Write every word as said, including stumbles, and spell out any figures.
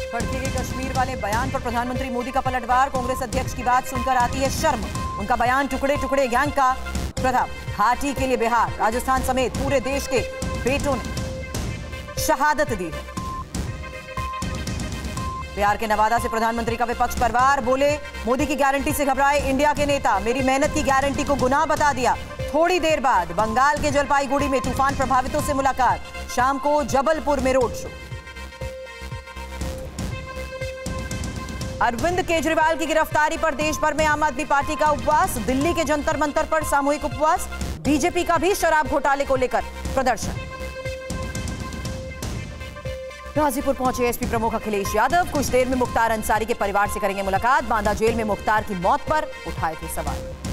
खड़गे के कश्मीर वाले बयान पर प्रधानमंत्री मोदी का पलटवार। कांग्रेस अध्यक्ष की बात सुनकर आती है शर्म। उनका बयान टुकड़े टुकड़े गैंग का प्रभाव। हाथी के लिए बिहार, राजस्थान समेत पूरे देश के बेटों ने शहादत दी है। बिहार के नवादा से प्रधानमंत्री का विपक्ष पर वार। बोले, मोदी की गारंटी से घबराए इंडिया के नेता, मेरी मेहनत की गारंटी को गुनाह बता दिया। थोड़ी देर बाद बंगाल के जलपाईगुड़ी में तूफान प्रभावितों से मुलाकात। शाम को जबलपुर में रोड शो। अरविंद केजरीवाल की गिरफ्तारी पर देश भर में आम आदमी पार्टी का उपवास। दिल्ली के जंतर मंतर पर सामूहिक उपवास। बीजेपी का भी शराब घोटाले को लेकर प्रदर्शन। गाजीपुर पहुंचे एसपी प्रमुख अखिलेश यादव। कुछ देर में मुख्तार अंसारी के परिवार से करेंगे मुलाकात। बांदा जेल में मुख्तार की मौत पर उठाए थे सवाल।